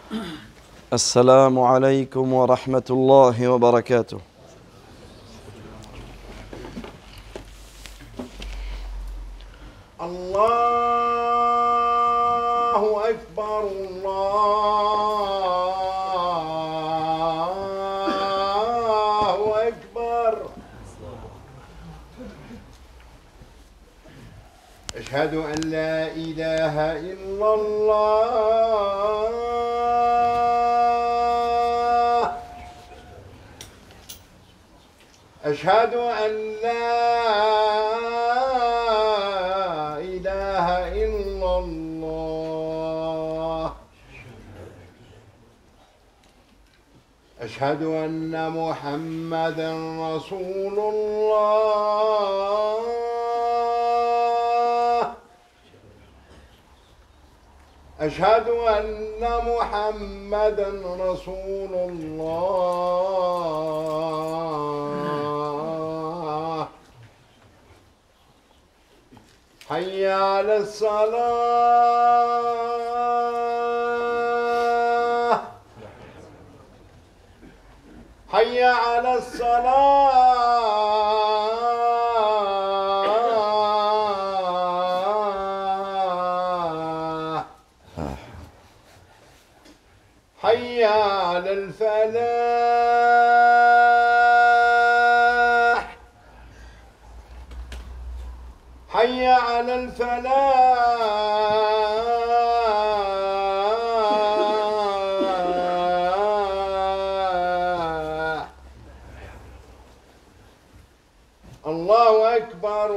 السلام عليكم ورحمة الله وبركاته. الله أكبر الله أكبر. أشهد أن لا إله إلا الله. أشهد أن لا إله إلا الله. أشهد أن محمدًا رسول الله. أشهد أن محمدًا رسول الله. حي على الصلاة. حي على الصلاة. حي على الفلاح. حي على الفلاح. الله أكبر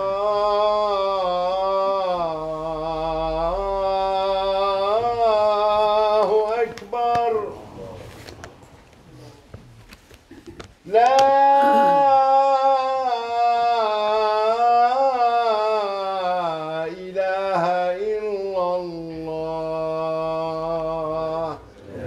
الله أكبر. لا إله إلا الله.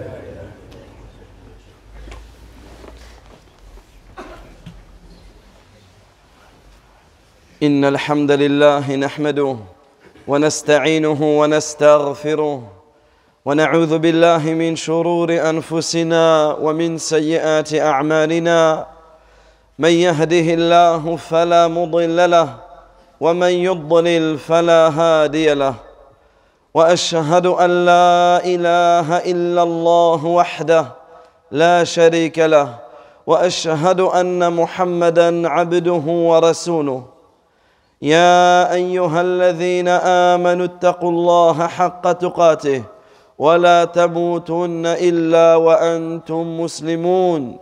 إن الحمد لله نحمده ونستعينه ونستغفره ونعوذ بالله من شرور أنفسنا ومن سيئات أعمالنا. من يهده الله فلا مضل له ومن يضلل فلا هادي له. وأشهد أن لا إله إلا الله وحده لا شريك له، وأشهد أن محمدًا عبده ورسوله. يا أيها الذين آمنوا اتقوا الله حق تقاته ولا تموتن إلا وأنتم مسلمون.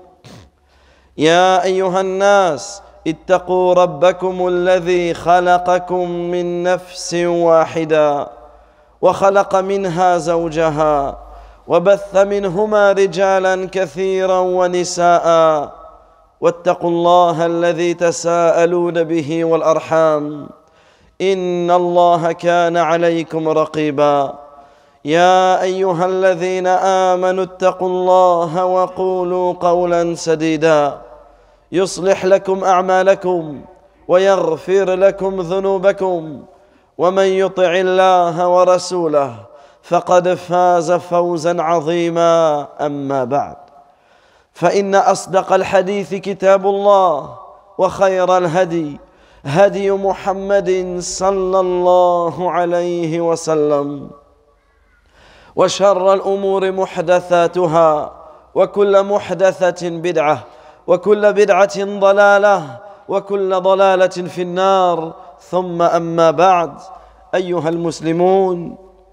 يا أيها الناس اتقوا ربكم الذي خلقكم من نفس واحدة وخلق منها زوجها وبث منهما رجالا كثيرا ونساء. واتقوا الله الذي تساءلون به والأرحام إن الله كان عليكم رقيبا. يا أيها الذين آمنوا اتقوا الله وقولوا قولا سديدا يصلح لكم أعمالكم ويغفر لكم ذنوبكم، ومن يطع الله ورسوله فقد فاز فوزا عظيما. أما بعد، فإن أصدق الحديث كتاب الله، وخير الهدي هدي محمد صلى الله عليه وسلم، وشر الأمور محدثاتها، وكل محدثة بدعة، وكل بدعة ضلالة، وكل ضلالة في النار. ثم أما بعد، أيها المسلمون،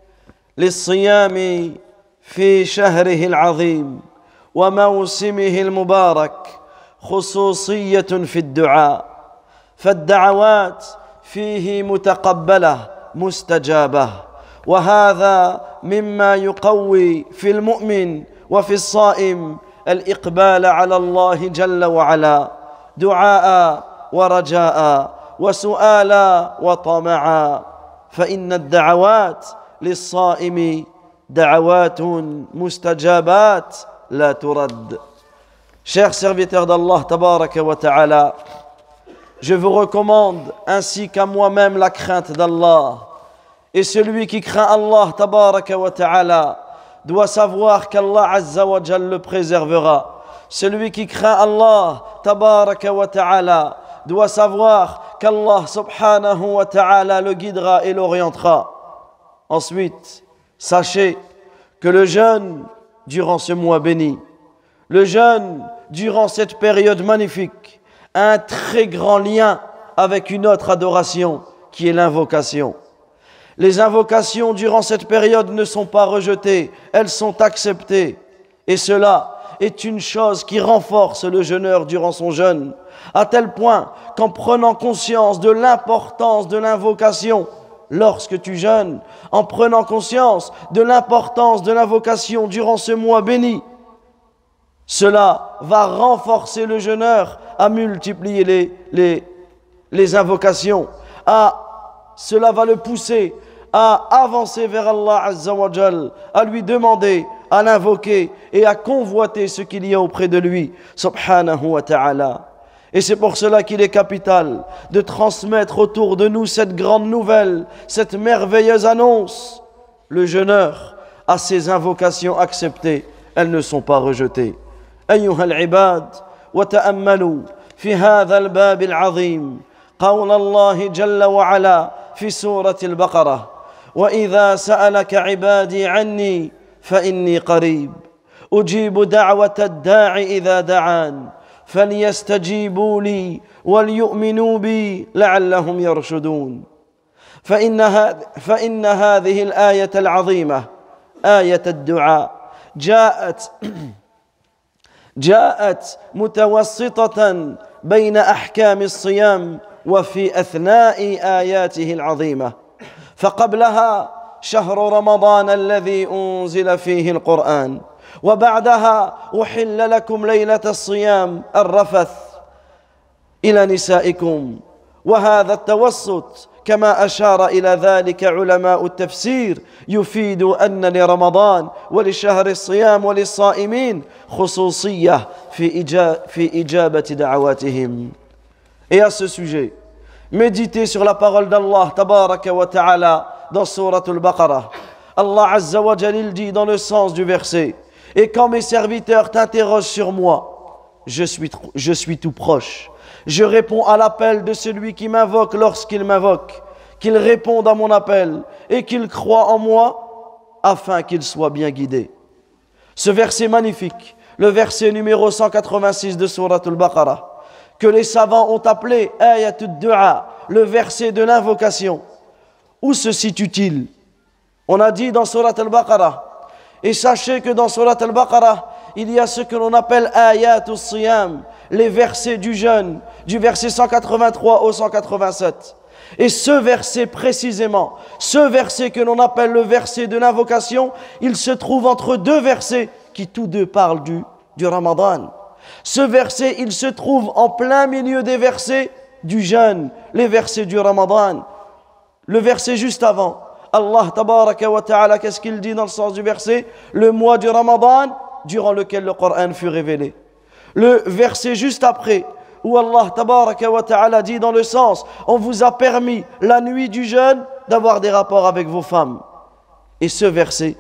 للصيام في شهره العظيم وموسمه المبارك خصوصية في الدعاء، فالدعوات فيه متقبلة مستجابة، وهذا مما يقوي في المؤمن وفي الصائم الإقبال على الله جل وعلا، دعاء ورجاء وسؤالا وطمعا. فإن الدعوات للصائم دعوات مستجابات لا ترد. Chers serviteurs d'Allah tabaraka wa ta'ala, je vous recommande ainsi qu'à moi-même la crainte d'Allah. Et celui qui craint Allah tabaraka wa ta'ala doit savoir qu'Allah Azza wa Jal le préservera. Celui qui craint Allah tabaraka wa ta'ala doit savoir qu'Allah subhanahu wa ta'ala le guidera et l'orientera. Ensuite, sachez que le jeûne durant ce mois béni, le jeûne durant cette période magnifique, a un très grand lien avec une autre adoration qui est l'invocation. Les invocations durant cette période ne sont pas rejetées, elles sont acceptées. Et cela est une chose qui renforce le jeûneur durant son jeûne, à tel point qu'en prenant conscience de l'importance de l'invocation, lorsque tu jeûnes, en prenant conscience de l'importance de l'invocation durant ce mois béni, cela va renforcer le jeûneur à multiplier les invocations. Cela va le pousser à avancer vers Allah Azza wa Jal, à lui demander, à l'invoquer et à convoiter ce qu'il y a auprès de lui, subhanahu wa ta'ala. Et c'est pour cela qu'il est capital de transmettre autour de nous cette grande nouvelle, cette merveilleuse annonce. Le jeûneur a ses invocations acceptées, elles ne sont pas rejetées. أيها العباد وتأملوا في هذا الباب العظيم قول الله جل وعلا في سورة البقرة وإذا سألك عبادي عني فإني قريب أجيب دعوة الداع إذا دعان فليستجيبوا لي وليؤمنوا بي لعلهم يرشدون فإن هذه الآية العظيمة آية الدعاء جاءت متوسطة بين أحكام الصيام وفي أثناء آياته العظيمة فقبلها شهر رمضان الذي أنزل فيه القرآن وبعدها أحل لكم ليلة الصيام الرفث إلى نسائكم وهذا التوسط كما أشار إلى ذلك علماء التفسير يفيد أن لرمضان ولشهر الصيام وللصائمين خصوصية في إجابة دعواتهم. Et à ce sujet, méditez sur la parole d'Allah tabaraka wa ta'ala dans Surat al-Baqarah. Allah Azza wa Jalil dit dans le sens du verset: et quand mes serviteurs t'interrogent sur moi, je suis tout proche. Je réponds à l'appel de celui qui m'invoque lorsqu'il m'invoque, qu'il réponde à mon appel et qu'il croit en moi afin qu'il soit bien guidé. Ce verset magnifique, le verset numéro 186 de Surat al-Baqarah, que les savants ont appelé Ayatud Du'a, le verset de l'invocation. Où se situe-t-il? On a dit dans Surat al-Baqarah, et sachez que dans Surat al-Baqarah, il y a ce que l'on appelle Ayatul Siyam, les versets du jeûne, du verset 183 au 187. Et ce verset précisément, ce verset que l'on appelle le verset de l'invocation, il se trouve entre deux versets qui tous deux parlent du Ramadan. Ce verset, il se trouve en plein milieu des versets du jeûne, les versets du Ramadan. Le verset juste avant, Allah tabaraka wa ta'ala, qu'est-ce qu'il dit dans le sens du verset? Le mois du Ramadan, durant lequel le Coran fut révélé. Le verset juste après, où Allah tabaraka wa ta'ala dit dans le sens: on vous a permis la nuit du jeûne d'avoir des rapports avec vos femmes. Et ce verset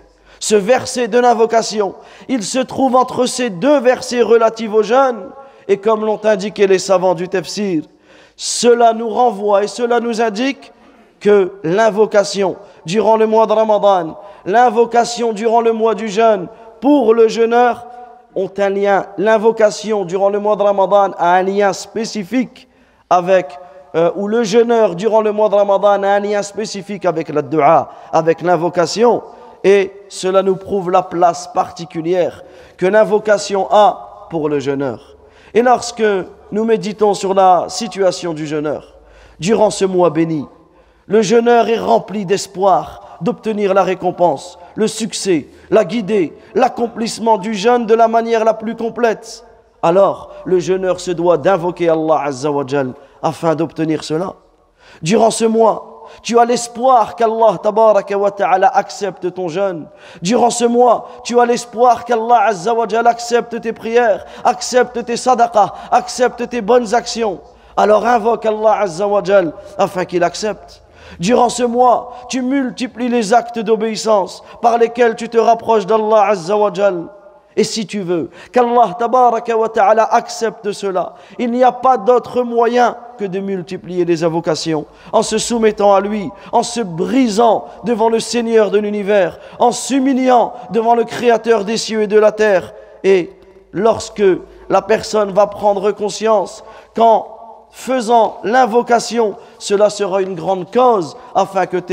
de l'invocation, il se trouve entre ces deux versets relatifs au jeûne. Et comme l'ont indiqué les savants du tafsir, cela nous renvoie et cela nous indique que l'invocation durant le mois de Ramadan, l'invocation durant le mois du jeûne pour le jeûneur ont un lien. L'invocation durant le mois de Ramadan a un lien spécifique avec, ou le jeûneur durant le mois de Ramadan a un lien spécifique avec la dua, avec l'invocation. Et cela nous prouve la place particulière que l'invocation a pour le jeûneur. Et lorsque nous méditons sur la situation du jeûneur, durant ce mois béni, le jeûneur est rempli d'espoir d'obtenir la récompense, le succès, la guidée, l'accomplissement du jeûne de la manière la plus complète. Alors, le jeûneur se doit d'invoquer Allah Azza wa Jal afin d'obtenir cela. Durant ce mois, tu as l'espoir qu'Allah tabaraka wa ta'ala accepte ton jeûne. Durant ce mois, tu as l'espoir qu'Allah Azza wa Jal accepte tes prières, accepte tes sadaqas, accepte tes bonnes actions. Alors invoque Allah Azza wa Jal afin qu'il accepte. Durant ce mois, tu multiplies les actes d'obéissance par lesquels tu te rapproches d'Allah Azza wa Jal. Et si tu veux qu'Allah Tabaraka wa Ta'ala accepte cela, il n'y a pas d'autre moyen que de multiplier les invocations, en se soumettant à lui, en se brisant devant le Seigneur de l'univers, en s'humiliant devant le Créateur des cieux et de la terre. Et lorsque la personne va prendre conscience qu'en faisant l'invocation, cela sera une grande cause afin que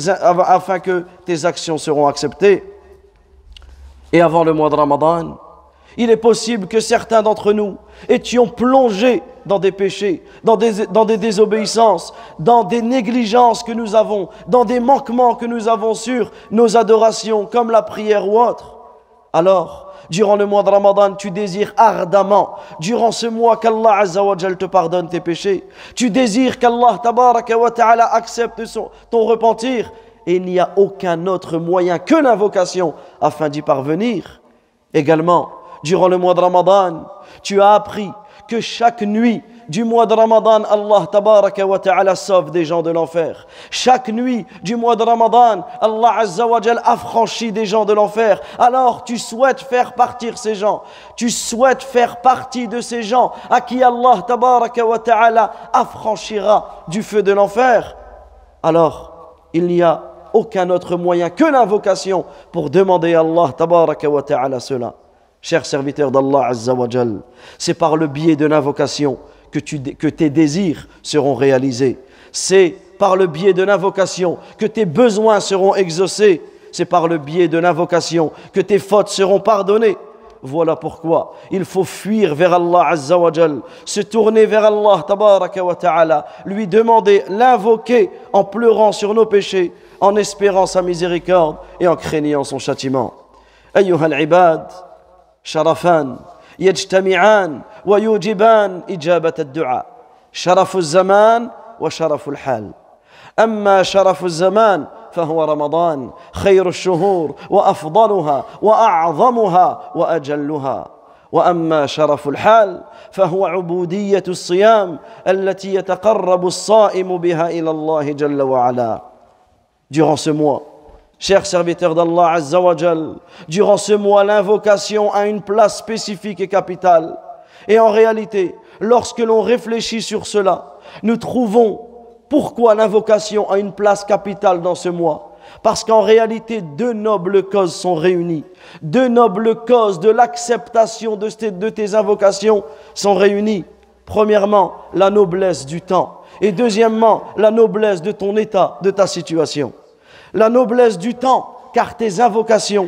tes actions seront acceptées. Et avant le mois de Ramadan, il est possible que certains d'entre nous étions plongés dans des péchés, dans des désobéissances, dans des négligences que nous avons, dans des manquements que nous avons sur nos adorations, comme la prière ou autre. Alors, durant le mois de Ramadan, tu désires ardemment, durant ce mois, qu'Allah Azza wa Jal te pardonne tes péchés. Tu désires qu'Allah Tabaraka wa Ta'ala accepte ton repentir. Et il n'y a aucun autre moyen que l'invocation afin d'y parvenir. Également, durant le mois de Ramadan, tu as appris que chaque nuit du mois de Ramadan, Allah Tabaraka wa Ta'ala sauve des gens de l'enfer. Chaque nuit du mois de Ramadan, Allah Azza wa Jal affranchit des gens de l'enfer. Alors tu souhaites faire partir ces gens. Tu souhaites faire partie de ces gens à qui Allah Tabaraka wa Ta'ala affranchira du feu de l'enfer. Alors, il n'y a aucun autre moyen que l'invocation pour demander à Allah Tabaraka wa Ta'ala cela. Chers serviteurs d'Allah Azza wa Jal, c'est par le biais de l'invocation que tes désirs seront réalisés. C'est par le biais de l'invocation que tes besoins seront exaucés. C'est par le biais de l'invocation que tes fautes seront pardonnées. Voilà pourquoi il faut fuir vers Allah Azza wa Jal, se tourner vers Allah Tabaraka wa Ta'ala, lui demander, l'invoquer en pleurant sur nos péchés, en espérant sa miséricorde et en craignant son châtiment. Ayyuha al-ibad, sharafan yajtami'an wa yujiban ijabat ad-du'a. Sharafu az-zaman wa sharafu al-hal. Amma sharafu az-zaman فهو رمضان خير الشهور وأفضلها وأعظمها وأجلها. وأما شرف الحال فهو عبودية الصيام التي يتقرب الصائم بها إلى الله جل وعلا. Durant ce mois, chers serviteurs d'Allah Azza wa Jal, durant ce mois, l'invocation a une place spécifique et capitale. Et en réalité, lorsque l'on réfléchit sur cela, nous trouvons pourquoi l'invocation a une place capitale dans ce mois. Parce qu'en réalité, deux nobles causes sont réunies. Deux nobles causes de l'acceptation de tes invocations sont réunies. Premièrement, la noblesse du temps. Et deuxièmement, la noblesse de ton état, de ta situation. La noblesse du temps, car tes invocations,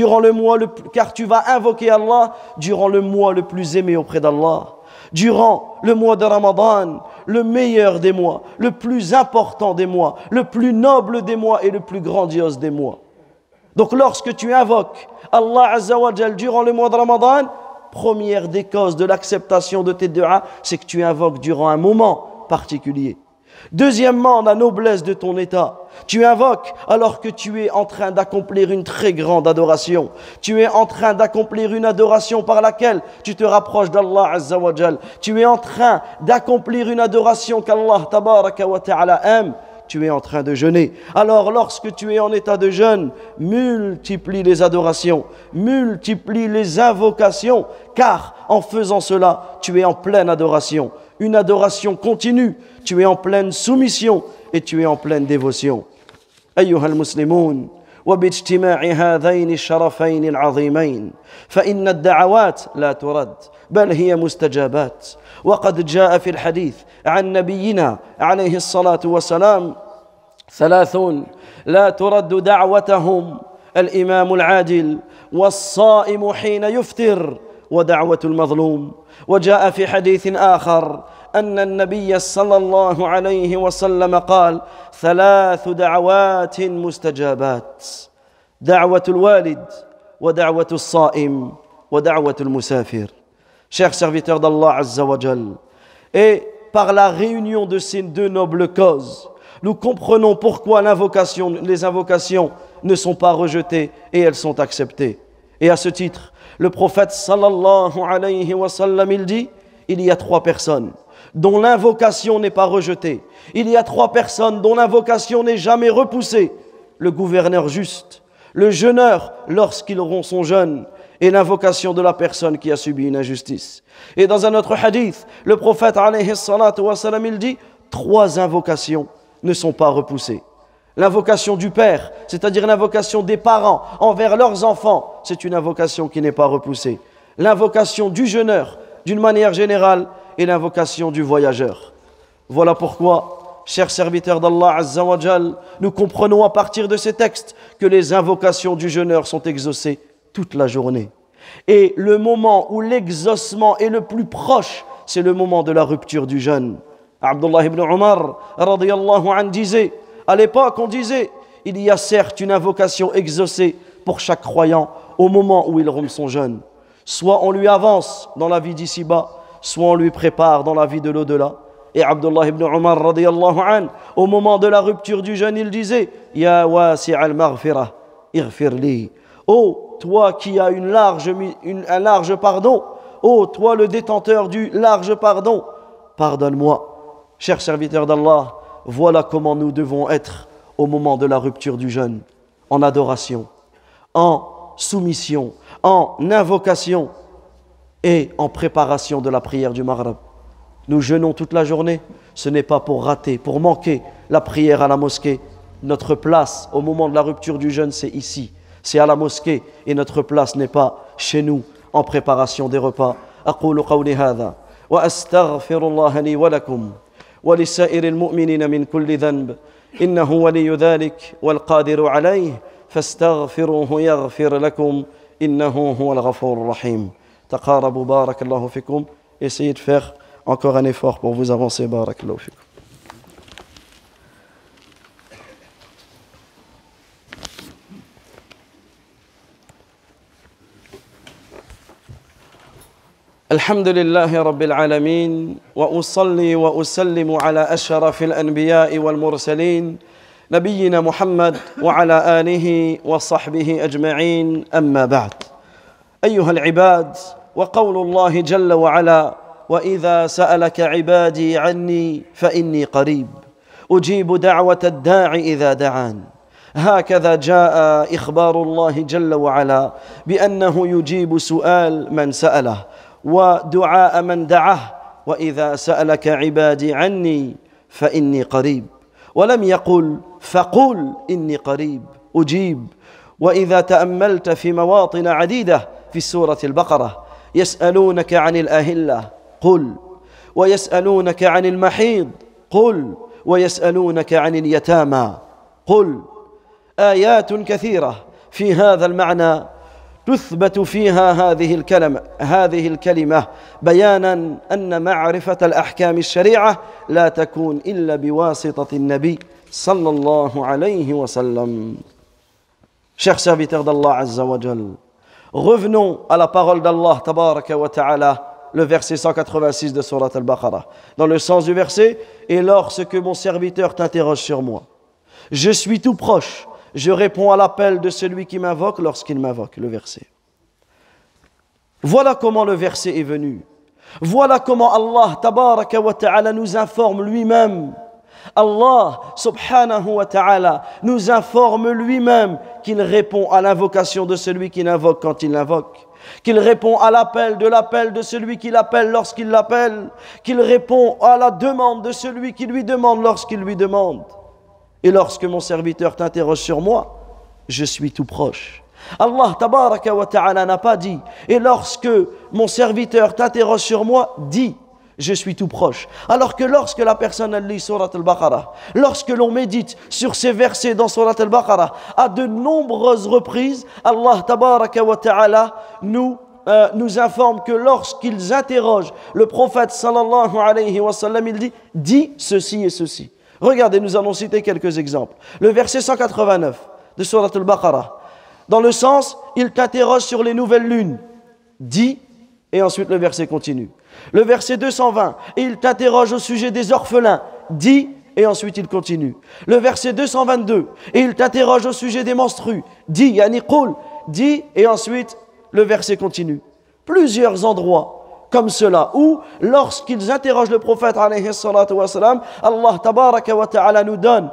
car tu vas invoquer Allah durant le mois le plus aimé auprès d'Allah. Durant le mois de Ramadan, le meilleur des mois, le plus important des mois, le plus noble des mois et le plus grandiose des mois. Donc lorsque tu invoques Allah Azza wa Jal durant le mois de Ramadan, première des causes de l'acceptation de tes du'a, c'est que tu invoques durant un moment particulier. Deuxièmement, la noblesse de ton état. Tu invoques alors que tu es en train d'accomplir une très grande adoration. Tu es en train d'accomplir une adoration par laquelle tu te rapproches d'Allah Azza wa Jal. Tu es en train d'accomplir une adoration qu'Allah Tabaraka wa Ta'ala aime. Tu es en train de jeûner. Alors lorsque tu es en état de jeûne, multiplie les adorations, multiplie les invocations, car en faisant cela, tu es en pleine adoration. Une adoration continue, tu es en pleine soumission et tu es en pleine dévotion. أيها المسلمون وباجتماع هذين الشرفين العظيمين فإن الدعوات لا ترد بل هي مستجابات. وقد جاء في الحديث عن نبينا عليه الصلاة والسلام ثلاثون لا ترد دعوتهم الإمام العادل والصائم حين يفطر ودعوة المظلوم. وجاء في حديث آخر أن النبي صلى الله عليه وسلم قال ثلاث دعوات مستجابات دعوة الوالد ودعوة الصائم ودعوة المسافر. Chers serviteurs d'Allah Azza wa Jal, et par la réunion de ces deux nobles causes, nous comprenons pourquoi les invocations ne sont pas rejetées et elles sont acceptées. Et à ce titre, le prophète sallallahu alayhi wa sallam, il dit, il y a trois personnes. dont l'invocation n'est pas rejetée. Il y a 3 personnes dont l'invocation n'est jamais repoussée. Le gouverneur juste, le jeûneur lorsqu'il rompt son jeûne, et l'invocation de la personne qui a subi une injustice. Et dans un autre hadith, le prophète alayhi salatu wa salam, il dit 3 invocations ne sont pas repoussées. L'invocation du père, c'est-à-dire l'invocation des parents envers leurs enfants, c'est une invocation qui n'est pas repoussée. L'invocation du jeûneur, d'une manière générale, et l'invocation du voyageur. Voilà pourquoi, chers serviteurs d'Allah Azza wa Jal, nous comprenons à partir de ces textes que les invocations du jeûneur sont exaucées toute la journée. Et le moment où l'exaucement est le plus proche, c'est le moment de la rupture du jeûne. Abdullah ibn Umar radiyallahu anhu disait, à l'époque on disait, il y a certes une invocation exaucée pour chaque croyant au moment où il rompt son jeûne. Soit on lui avance dans la vie d'ici-bas, soit on lui prépare dans la vie de l'au-delà. Et Abdullah ibn Umar radiyallahu anhu, au moment de la rupture du jeûne, il disait, Ya wasi'al maghfirah, ighfir li. Oh, toi qui as un large pardon, oh, toi le détenteur du large pardon, pardonne-moi. Chers serviteurs d'Allah, voilà comment nous devons être au moment de la rupture du jeûne, en adoration, en soumission, en invocation et en préparation de la prière du Maghrib. Nous jeûnons toute la journée, ce n'est pas pour rater, pour manquer la prière à la mosquée. Notre place au moment de la rupture du jeûne, c'est ici, c'est à la mosquée, et notre place n'est pas chez nous en préparation des repas. أقول قولي هذا وأستغفر الله لي ولكم ولسائر المؤمنين من كل ذنب إنه ولي ذلك والقادر عليه فاستغفروه يغفر لكم إنه هو الغفور الرحيم. تقاربوا بارك الله فيكم. Essayez de faire encore un effort pour vous avancer. بارك الله فيكم. الحمد لله رب العالمين وأصلي وأسلم على أشرف الأنبياء والمرسلين نبينا محمد وعلى آله وصحبه أجمعين أما بعد أيها العباد وقول الله جل وعلا وإذا سألك عبادي عني فإني قريب أجيب دعوة الداع إذا دعان هكذا جاء إخبار الله جل وعلا بأنه يجيب سؤال من سأله ودعاء من دعاه وإذا سألك عبادي عني فإني قريب ولم يقل فقل إني قريب أجيب. وإذا تأملت في مواطن عديدة في سورة البقرة يسألونك عن الأهلة قل ويسألونك عن المحيض قل ويسألونك عن اليتامى قل آيات كثيرة في هذا المعنى تثبت فيها هذه الكلمة بيانا أن معرفة الأحكام الشريعة لا تكون إلا بواسطة النبي صلى الله عليه وسلم. Chers serviteurs d'Allah Azza wa Jal, revenons à la parole d'Allah Tabaraka wa Ta'ala, le verset 186 de Surat Al-Baqarah. Dans le sens du verset, et lorsque mon serviteur t'interroge sur moi, je suis tout proche. Je réponds à l'appel de celui qui m'invoque lorsqu'il m'invoque, le verset. Voilà comment le verset est venu. Voilà comment Allah tabaraka wa ta'ala nous informe lui-même. Allah subhanahu wa ta'ala nous informe lui-même qu'il répond à l'invocation de celui qui l'invoque quand il l'invoque, qu'il répond à l'appel de celui qui l'appelle lorsqu'il l'appelle, qu'il répond à la demande de celui qui lui demande lorsqu'il lui demande. Et lorsque mon serviteur t'interroge sur moi, je suis tout proche. Allah tabaraka wa ta'ala n'a pas dit, et lorsque mon serviteur t'interroge sur moi, dis, je suis tout proche. Alors que lorsque la personne lit Surat Al-Baqarah, lorsque l'on médite sur ces versets dans Surat Al-Baqarah, à de nombreuses reprises, Allah tabaraka wa ta'ala nous informe que lorsqu'ils interrogent le prophète sallallahu alayhi wa sallam, il dit, dis ceci et ceci. Regardez, nous allons citer quelques exemples. Le verset 189 de Surat Al-Baqarah, dans le sens, il t'interroge sur les nouvelles lunes. Dis, et ensuite le verset continue. Le verset 220, et il t'interroge au sujet des orphelins. Dis, et ensuite il continue. Le verset 222, et il t'interroge au sujet des menstrues. Dis, yani qul, dis, et ensuite le verset continue. Plusieurs endroits, comme cela, ou lorsqu'ils interrogent le prophète alayhi salatu wa salam, Allah tabaraka wa ta'ala nous donne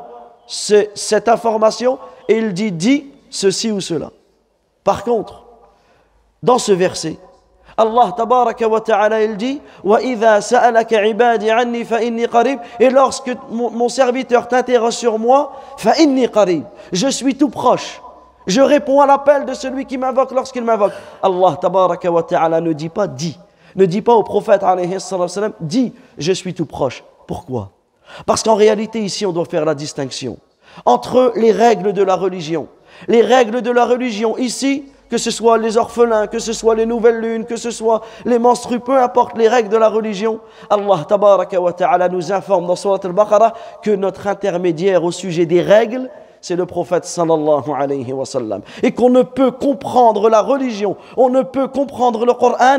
cette information et il dit, dis ceci ou cela. Par contre, dans ce verset, Allah tabaraka wa ta'ala il dit وَإِذَا سَأَلَكَ عِبَادِ عَنِّي فَإِنِّي قَرِيبٌ. Et lorsque mon serviteur t'interroge sur moi, فَإِنِّي قَرِيبٌ, je suis tout proche. Je réponds à l'appel de celui qui m'invoque lorsqu'il m'invoque. Allah tabaraka wa ta'ala ne dit pas dis. Ne dis pas au prophète alayhi sallam, dis je suis tout proche. Pourquoi? Parce qu'en réalité ici on doit faire la distinction entre les règles de la religion. Les règles de la religion ici, que ce soit les orphelins, que ce soit les nouvelles lunes, que ce soit les menstrues, peu importe les règles de la religion, Allah tabaraka wa ta'ala nous informe dans Surat al-Baqarah que notre intermédiaire au sujet des règles, c'est le prophète sallallahu alayhi wa sallam. Et qu'on ne peut comprendre la religion, on ne peut comprendre le Coran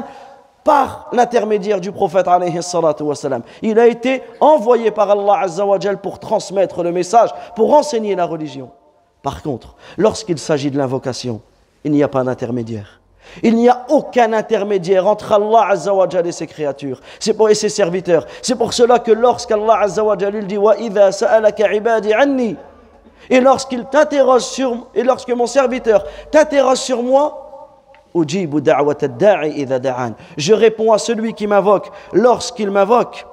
par l'intermédiaire du prophète alayhi salatu wa sallam. Il a été envoyé par Allah azza wa jal pour transmettre le message, pour enseigner la religion. Par contre, lorsqu'il s'agit de l'invocation, il n'y a pas d'intermédiaire. Il n'y a aucun intermédiaire entre Allah azza wa jal et ses créatures, et ses serviteurs. C'est pour cela que lorsqu'Allah azza wa jal dit wa idha sa'alaka ibadi anni, et lorsqu'il t'interroge sur, et lorsque mon serviteur t'interroge sur moi, ujibu da'wat ad-da'i idha da'an, je réponds à celui qui m'invoque lorsqu'il m'invoque,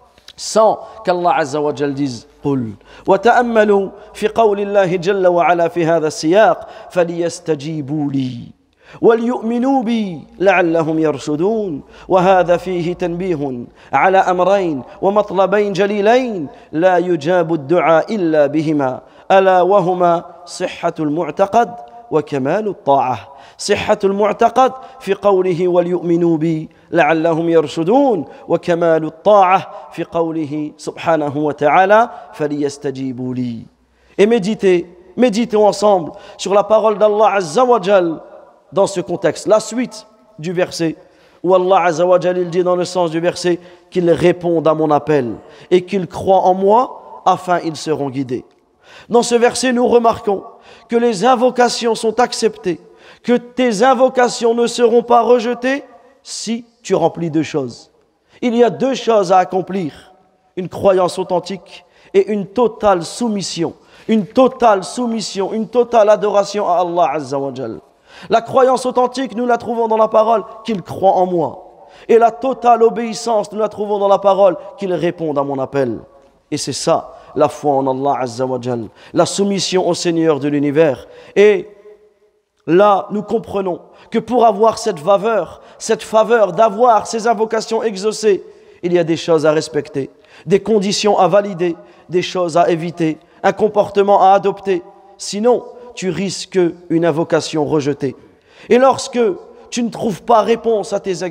sans qu'Allah azza wa jal dise قل وتأملوا في قول الله جل وعلا في هذا السياق فليستجيبوا لي وليؤمنوا بي لعلهم يرشدون. وهذا فيه تنبيه على أمرين ومطلبين جليلين لا يجاب الدعاء إلا بهما، ألا وهما صحة المعتقد وكمال الطاعة. صحة المعتقد في قوله وليؤمنوا بي لعلهم يرشدون، وكمال الطاعة في قوله سبحانه وتعالى فليستجيبوا لي. Et méditons ensemble sur la parole d'Allah Azza wa Jal dans ce contexte. La suite du verset où Allah Azza wa Jal il dit dans le sens du verset qu'ils répondent à mon appel et qu'ils croient en moi afin ils seront guidés. Dans ce verset nous remarquons que les invocations sont acceptées, que tes invocations ne seront pas rejetées si tu remplis deux choses. Il y a deux choses à accomplir, une croyance authentique et une totale soumission, une totale adoration à Allah Azza wa Jal. La croyance authentique, nous la trouvons dans la parole qu'il croit en moi. Et la totale obéissance, nous la trouvons dans la parole qu'il réponde à mon appel. Et c'est ça, la foi en Allah Azza wa Jal, la soumission au Seigneur de l'univers. Et là, nous comprenons que pour avoir cette faveur d'avoir ces invocations exaucées, il y a des choses à respecter, des conditions à valider, des choses à éviter, un comportement à adopter. Sinon, tu risques une invocation rejetée. Et lorsque tu ne trouves pas réponse à tes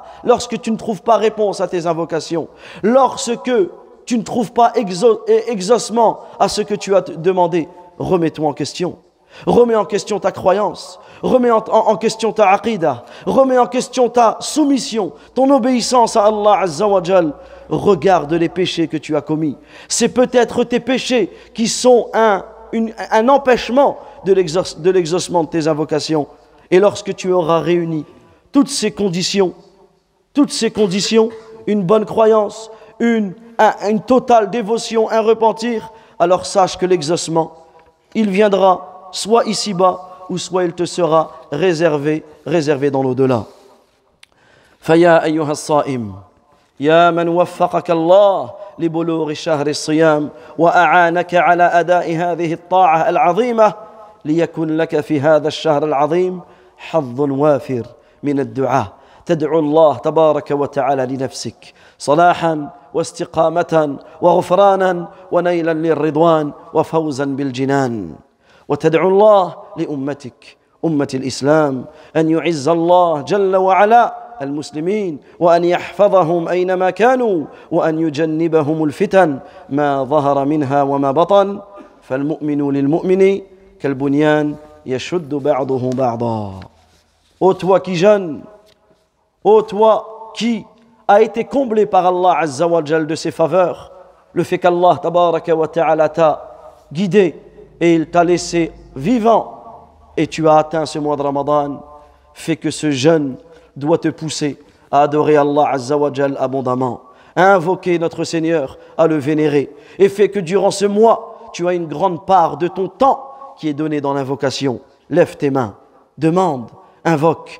invocations, lorsque tu ne trouves pas exaucement à ce que tu as demandé, remets-toi en question. Remets en question ta croyance, remets en question ta aqidah, remets en question ta soumission, ton obéissance à Allah Azza wa Jal. Regarde les péchés que tu as commis. C'est peut-être tes péchés qui sont un empêchement de l'exaucement de tes invocations. Et lorsque tu auras réuni toutes ces conditions, une bonne croyance, une totale dévotion, un repentir, alors sache que l'exaucement, il viendra soit ici-bas, ou soit il te sera réservé dans l'au-delà. فيا أيها الصائم يا من وفقك الله لبلوغ شهر الصيام وأعانك على أداء هذه الطاعة العظيمة ليكن لك في هذا الشهر العظيم حظ وافر من الدعاء تدعو الله تبارك وتعالى لنفسك صلاحا واستقامة وغفرانا ونيلا للرضوان وفوزا بالجنان، وتدعو الله لأمتك أمة الإسلام أن يعز الله جل وعلا المسلمين وأن يحفظهم أينما كانوا وأن يجنبهم الفتن ما ظهر منها وما بطن، فالمؤمن للمؤمن كالبنيان يشد بعضه بعضا. Ô toi qui jeûne, ô toi qui a été comblé par Allah Azza wa Jal de ses faveurs, le fait qu'Allah tabaraka wa ta'ala t'a guidé et il t'a laissé vivant et tu as atteint ce mois de Ramadan, fait que ce jeûne doit te pousser à adorer Allah Azza wa Jal abondamment, à invoquer notre Seigneur, à le vénérer. Et fais que durant ce mois, tu as une grande part de ton temps qui est donné dans l'invocation. Lève tes mains, demande, invoque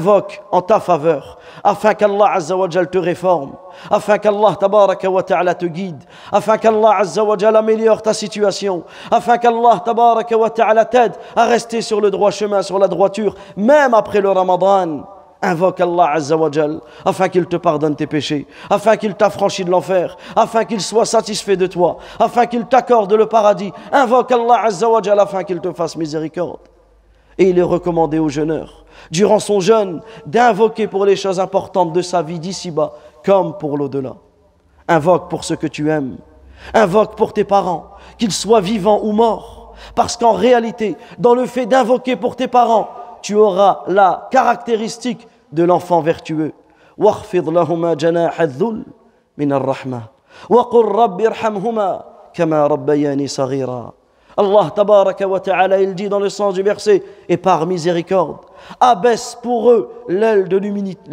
en ta faveur, afin qu'Allah Azza wa Jal te réforme, afin qu'Allah Tabaraka wa Ta'ala te guide, afin qu'Allah Azza wa Jal améliore ta situation, afin qu'Allah Tabaraka wa Ta'ala t'aide à rester sur le droit chemin, sur la droiture, même après le Ramadan. Invoque Allah Azza wa Jal, afin qu'il te pardonne tes péchés, afin qu'il t'affranchisse de l'enfer, afin qu'il soit satisfait de toi, afin qu'il t'accorde le paradis. Invoque Allah Azza wa Jal, afin qu'il te fasse miséricorde. Et il est recommandé au jeûneur, durant son jeûne, d'invoquer pour les choses importantes de sa vie d'ici-bas, comme pour l'au-delà. Invoque pour ceux que tu aimes, invoque pour tes parents, qu'ils soient vivants ou morts. Parce qu'en réalité, dans le fait d'invoquer pour tes parents, tu auras la caractéristique de l'enfant vertueux. وَاخْفِضْ لَهُمَا جَنَاحَ الذُّلِّ مِنَ الرَّحْمَةِ وَقُلْ رَبِّ ارْحَمْهُمَا كَمَا رَبَّيَانِي صَغِيرًا. Allah Tabaraka wa Ta'ala, il dit dans le sens du verset, et par miséricorde, abaisse pour eux l'aile de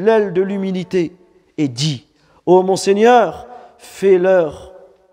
l'humilité et dit, ô mon Seigneur, fais-leur,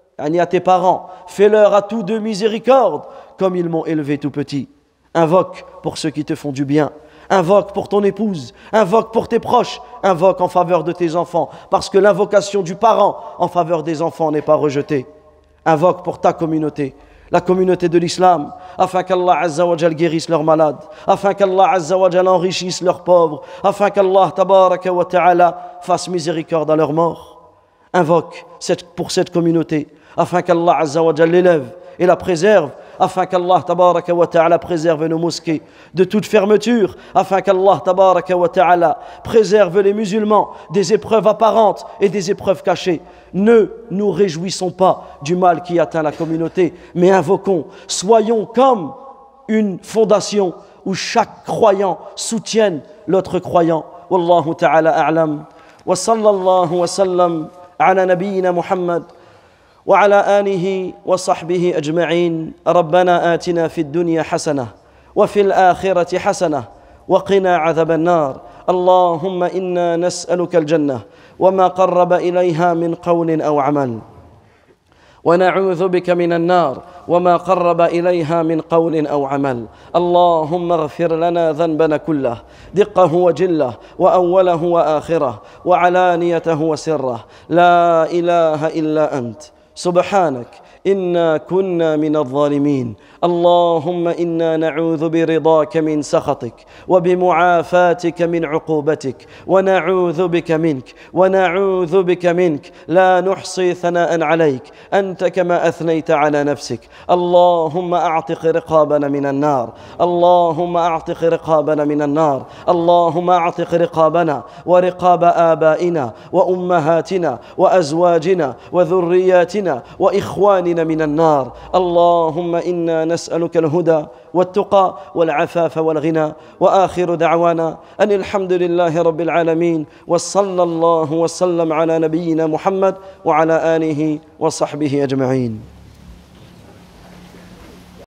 à tes parents, fais-leur à tous deux miséricorde, comme ils m'ont élevé tout petit. Invoque pour ceux qui te font du bien, invoque pour ton épouse, invoque pour tes proches, invoque en faveur de tes enfants, parce que l'invocation du parent en faveur des enfants n'est pas rejetée. Invoque pour ta communauté, la communauté de l'islam, afin qu'Allah Azza wa Jal guérisse leurs malades, afin qu'Allah Azza wa Jal enrichisse leurs pauvres, afin qu'Allah Tabaraka wa Ta'ala fasse miséricorde à leurs morts. Invoque pour cette communauté, afin qu'Allah Azza wa Jal l'élève et la préserve, afin qu'Allah Tabaraka wa Ta'ala préserve nos mosquées de toute fermeture, afin qu'Allah Tabaraka wa Ta'ala préserve les musulmans des épreuves apparentes et des épreuves cachées. Ne nous réjouissons pas du mal qui atteint la communauté, mais invoquons, soyons comme une fondation où chaque croyant soutienne l'autre croyant. Wallahu Ta'ala a'lam. Wa sallallahu wa sallam ala nabiyyina Muhammad وعلى آله وصحبه أجمعين. ربنا آتنا في الدنيا حسنة وفي الآخرة حسنة وقنا عذاب النار. اللهم إنا نسألك الجنة وما قرب إليها من قول أو عمل، ونعوذ بك من النار وما قرب إليها من قول أو عمل. اللهم اغفر لنا ذنبنا كله، دقه وجله وأوله وآخره وعلانيته وسره. لا إله إلا أنت سبحانك إنا كنا من الظالمين. اللهم إنا نعوذ برضاك من سخطك وبمعافاتك من عقوبتك، ونعوذ بك منك لا نحصي ثناء عليك أنت كما أثنيت على نفسك. اللهم أعتق رقابنا من النار، اللهم أعتق رقابنا من النار، اللهم أعتق رقابنا ورقاب آبائنا وأمهاتنا وأزواجنا وذرياتنا وإخواننا من النار. اللهم إنا نسألك الهدى والتقى والعفاف والغنى. وآخر دعوانا أن الحمد لله رب العالمين، وصلى الله وسلم على نبينا محمد وعلى آله وصحبه أجمعين.